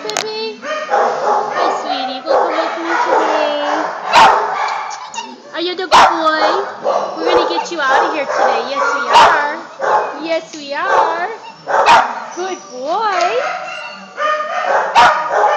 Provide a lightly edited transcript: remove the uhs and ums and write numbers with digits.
baby? Hi, sweetie. Welcome with me today. Are you the good boy? We're going to get you out of here today. Yes, we are. Yes, we are. Good boy.